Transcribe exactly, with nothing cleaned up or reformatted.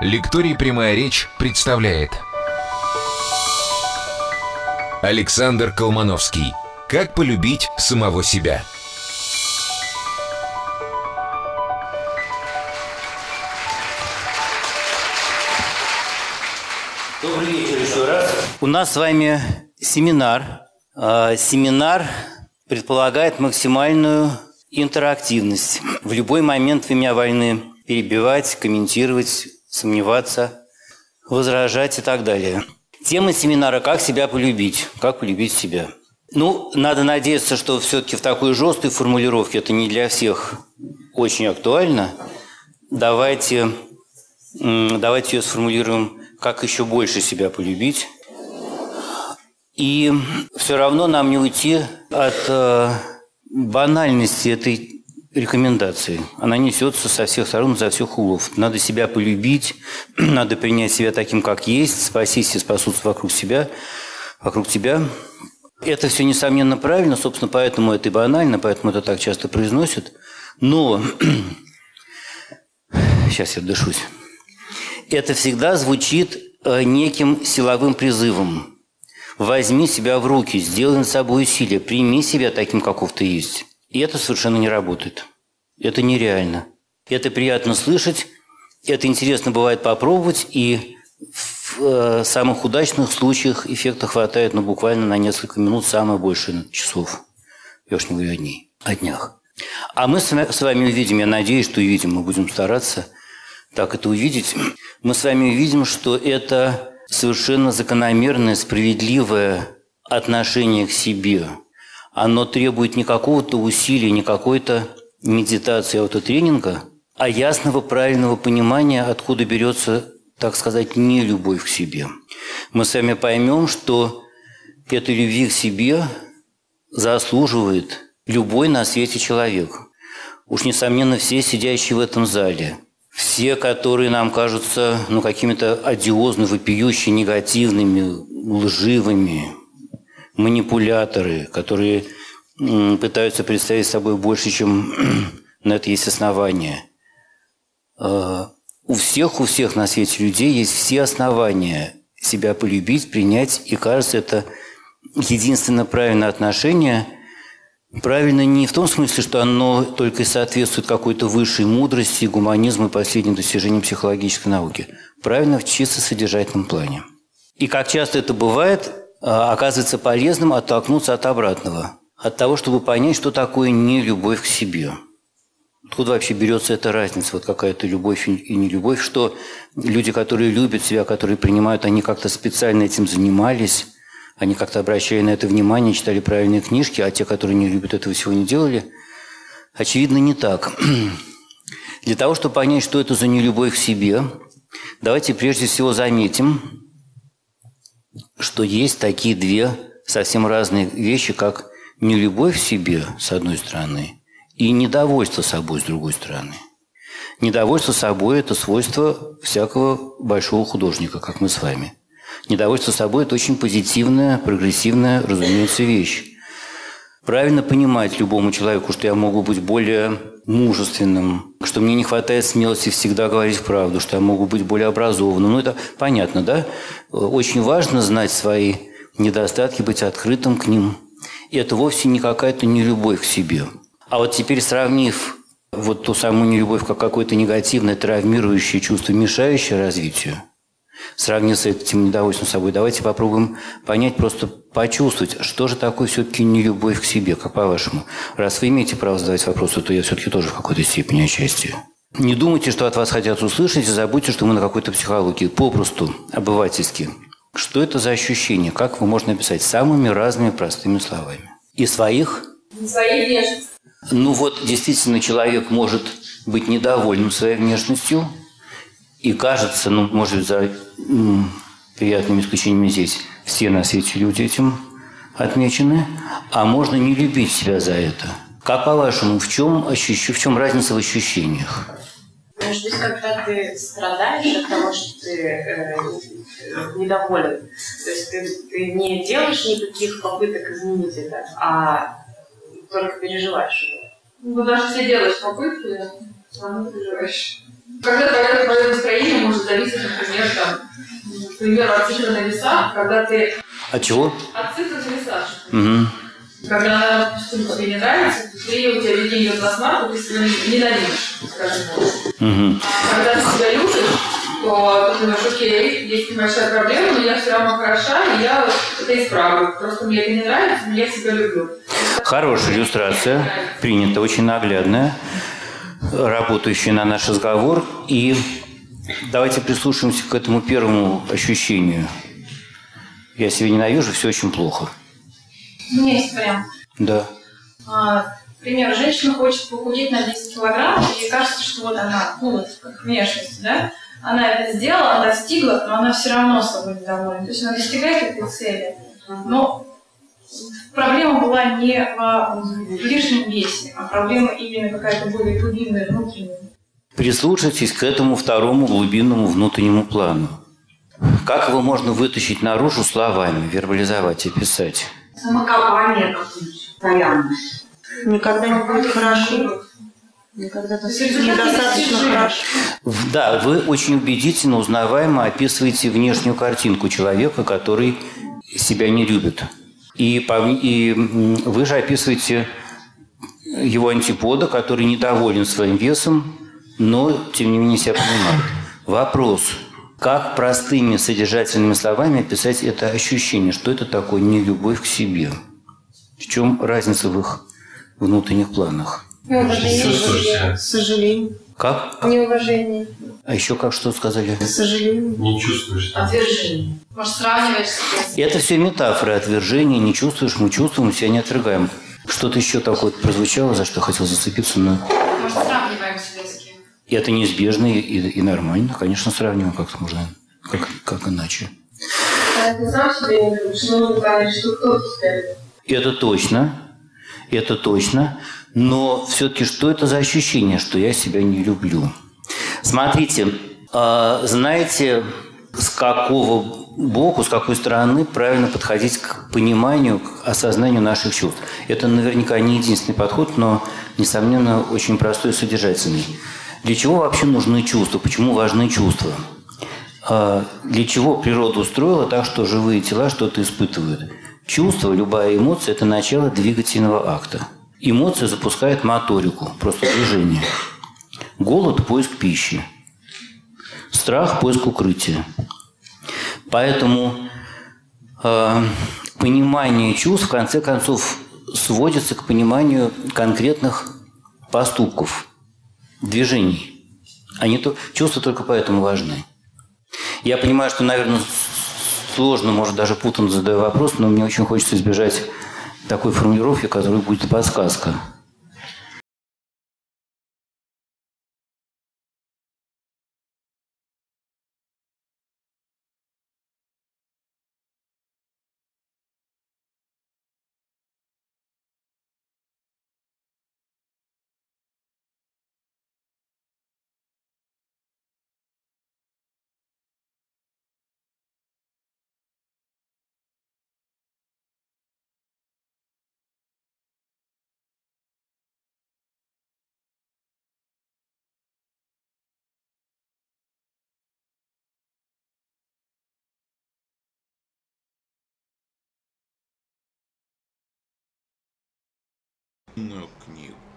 Лекторий «Прямая речь» представляет Александр Колмановский. Как полюбить самого себя? Добрый вечер еще раз. У нас с вами семинар. Семинар предполагает максимальную интерактивность. В любой момент вы меня вольны перебивать, комментировать, сомневаться, возражать и так далее. Тема семинара «Как себя полюбить?» Как полюбить себя? Ну, надо надеяться, что все-таки в такой жесткой формулировке это не для всех очень актуально. Давайте, давайте ее сформулируем, как еще больше себя полюбить. И все равно нам не уйти от э, банальности этой рекомендации. Она несется со всех сторон, за всех углов. Надо себя полюбить, надо принять себя таким, как есть, спастись и спасутся вокруг себя, вокруг тебя. Это все, несомненно, правильно, собственно, поэтому это и банально, поэтому это так часто произносят. Но, сейчас я дышусь, это всегда звучит неким силовым призывом. Возьми себя в руки, сделай над собой усилия, прими себя таким, каков ты есть. И это совершенно не работает. Это нереально. Это приятно слышать, это интересно бывает попробовать, и в самых удачных случаях эффекта хватает, ну, буквально на несколько минут, самое большее часов. Я уж не говорю о дней, о днях. А мы с вами увидим, я надеюсь, что увидим, мы будем стараться так это увидеть. Мы с вами увидим, что это совершенно закономерное, справедливое отношение к себе. Оно требует не какого-то усилия, не какой-то медитации, аутотренинга, а ясного, правильного понимания, откуда берется, так сказать, нелюбовь к себе. Мы с вами поймем, что этой любви к себе заслуживает любой на свете человек. Уж, несомненно, все сидящие в этом зале, все, которые нам кажутся, ну, какими-то одиозно, вопиюще негативными, лживыми, манипуляторы, которые м, пытаются представить собой больше, чем на это есть основания. Э, у всех, у всех на свете людей есть все основания себя полюбить, принять, и, кажется, это единственно правильное отношение. Правильно не в том смысле, что оно только соответствует какой-то высшей мудрости, гуманизму и последним достижениям психологической науки. Правильно в чисто содержательном плане. И как часто это бывает, оказывается полезным оттолкнуться от обратного. От того, чтобы понять, что такое нелюбовь к себе. Откуда вообще берется эта разница? Вот какая-то любовь и нелюбовь. Что люди, которые любят себя, которые принимают, они как-то специально этим занимались. Они как-то обращали на это внимание, читали правильные книжки, а те, которые не любят, этого всего не делали. Очевидно, не так. Для того, чтобы понять, что это за нелюбовь к себе, давайте прежде всего заметим, что есть такие две совсем разные вещи, как нелюбовь к себе, с одной стороны, и недовольство собой, с другой стороны. Недовольство собой – это свойство всякого большого художника, как мы с вами. Недовольство собой – это очень позитивная, прогрессивная, разумеется, вещь. Правильно понимать любому человеку, что я могу быть более мужественным, что мне не хватает смелости всегда говорить правду, что я могу быть более образованным. Ну, это понятно, да? Очень важно знать свои недостатки, быть открытым к ним. И это вовсе не какая-то нелюбовь к себе. А вот теперь, сравнив вот ту самую нелюбовь как какое-то негативное, травмирующее чувство, мешающее развитию, сравнив с этим недовольством собой, давайте попробуем понять, просто почувствовать, что же такое все-таки нелюбовь к себе, как по-вашему. Раз вы имеете право задавать вопросы, то я все-таки тоже в какой-то степени отчасти. Не думайте, что от вас хотят услышать, и забудьте, что мы на какой-то психологии. Попросту, обывательски. Что это за ощущение? Как его можно описать? Самыми разными простыми словами. И своих? Своей внешности. Ну вот, действительно, человек может быть недовольным своей внешностью, и кажется, ну, может быть, за м, приятными исключениями здесь все на свете люди этим отмечены, а можно не любить себя за это. Как по-вашему, в чем, ощущ... в чем разница в ощущениях? Может быть, когда ты страдаешь от того, что ты э, недоволен, то есть ты, ты не делаешь никаких попыток изменить это, а только переживаешь его. Ну, даже если делаешь попытки, все равно переживаешь. Когда твое, твое настроение может зависеть, например, там, к примеру, от цифры на весах, когда ты... От чего? От цифры на весах. Угу. Когда она, допустим, тебе не нравится, ты, у тебя везде идет на смарку, ты себя ненавидишь, скажем так. Угу. А когда ты себя любишь, то ты думаешь, окей, есть небольшая проблема, но я все равно хороша, и я это исправлю. Просто мне это не нравится, но я себя люблю. Хорошая иллюстрация, принята, очень наглядная, работающая на наш разговор. И давайте прислушаемся к этому первому ощущению. Я себя ненавижу, все очень плохо. У меня есть вариант. Да. А, к примеру, женщина хочет похудеть на десять килограмм, и ей кажется, что вот она, ну вот, как внешность, да, она это сделала, она достигла, но она все равно собой недовольна. То есть она достигает этой цели. Но проблема была не в лишнем весе, а проблема именно какая-то более глубинная, внутренняя. Прислушайтесь к этому второму глубинному внутреннему плану. Как его можно вытащить наружу словами, вербализовать, описать? Самокопание какое-то, постоянно. Никогда не будет хорошо. Никогда недостаточно хорошо. Да, вы очень убедительно, узнаваемо описываете внешнюю картинку человека, который себя не любит. И, и вы же описываете его антипода, который недоволен своим весом, но, тем не менее, себя понимает. Вопрос. Как простыми содержательными словами описать это ощущение? Что это такое нелюбовь к себе? В чем разница в их внутренних планах? Неуважение. Сожаление. Как? Неуважение. А еще как что сказали? Сожаление. Не чувствуешь. Отвержение. Может, сравниваешь себя? Это все метафоры отвержения. Не чувствуешь, мы чувствуем, себя не отвергаем. Что-то еще такое прозвучало, за что хотел зацепиться, но... Может, сравниваем себя с кем? И это неизбежно и, и нормально. Конечно, сравниваем как-то можно. Как, как иначе. А ты сам себя не любишь, нужно понять, что кто-то тебя любит. Это точно. Это точно. Но все-таки что это за ощущение, что я себя не люблю? Смотрите, э, знаете, с какого боку, с какой стороны правильно подходить к пониманию, к осознанию наших чувств? Это наверняка не единственный подход, но, несомненно, очень простой и содержательный. Для чего вообще нужны чувства? Почему важны чувства? Э, для чего природа устроила так, что живые тела что-то испытывают? Чувство, любая эмоция – это начало двигательного акта. Эмоция запускает моторику, просто движение. Голод – поиск пищи. Страх – поиск укрытия. Поэтому э, понимание чувств, в конце концов, сводится к пониманию конкретных поступков, движений. Они то, чувства только поэтому важны. Я понимаю, что, наверное, сложно, может, даже путанно задаю вопрос, но мне очень хочется избежать такой формулировки, которая будет подсказка. книгу.